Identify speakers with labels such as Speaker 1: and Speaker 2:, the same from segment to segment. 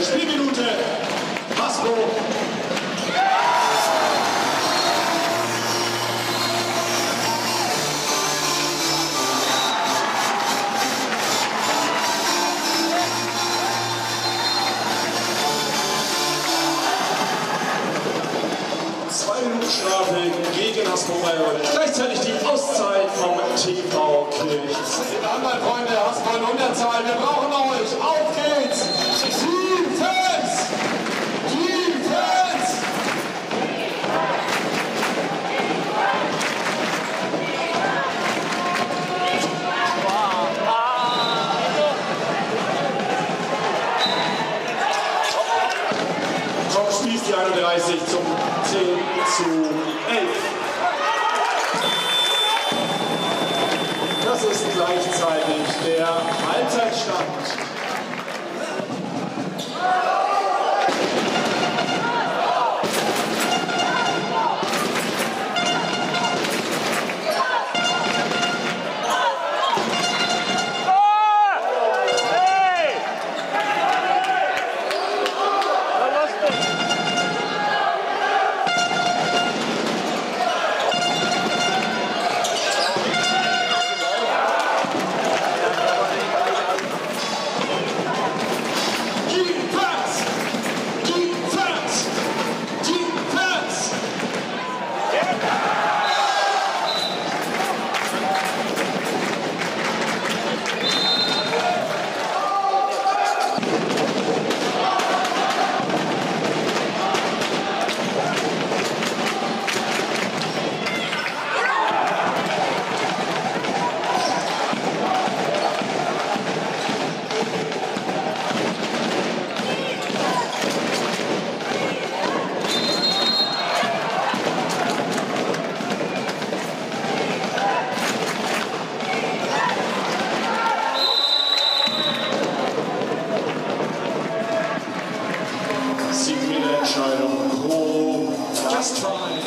Speaker 1: Spielminute. Hasbro. Strafe gegen Hasbro Bayreuth. Gleichzeitig die Auszeit vom TV Kirchs.
Speaker 2: Meine Freunde, Hasbro in Unterzahl, wir brauchen euch. Auf geht's! Defense! Defense!
Speaker 1: Tom spießt die 31 zum 10:11. Das ist gleichzeitig der Halbzeitstand. Entscheidung pro Just Fine.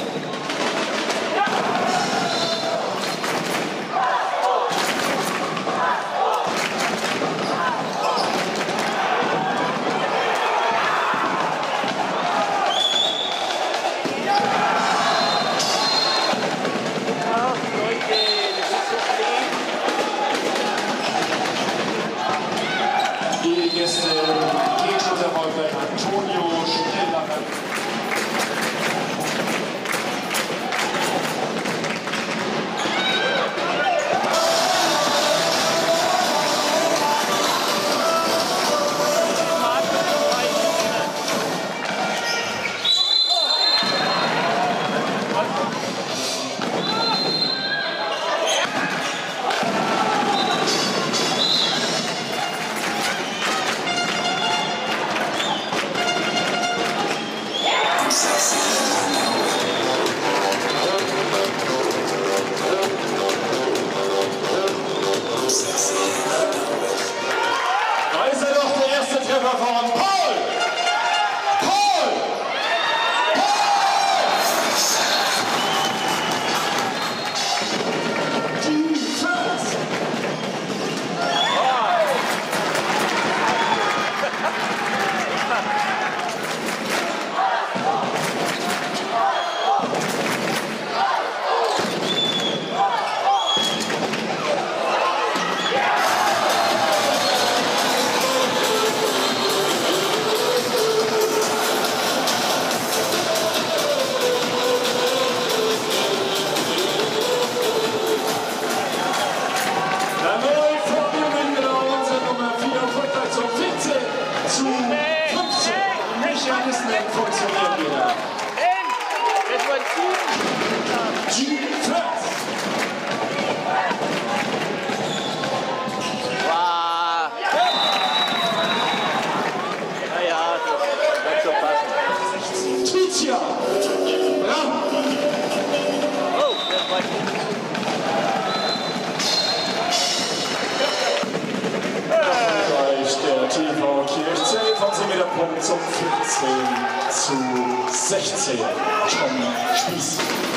Speaker 1: Die Gäste Gegenschusserfolge Antonio Schnellbacher. Von Paul! Paul! Defense! Mechanismen funktionieren wieder. Defense!
Speaker 3: Wow. Naja, das wird so passen.
Speaker 1: Titia! Bram!
Speaker 3: Oh, das war gut.
Speaker 1: Der TV Kirchzell von 7 Meter Punkt zum 14:16. Tom Spieß.